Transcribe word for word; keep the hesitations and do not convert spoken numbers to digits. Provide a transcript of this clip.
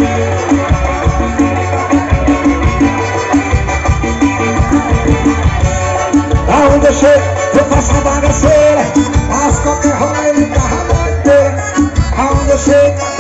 Aonde eu chego, eu faço a bagaceira, faço qualquer rolê no carro a noite inteira. Aonde eu chego,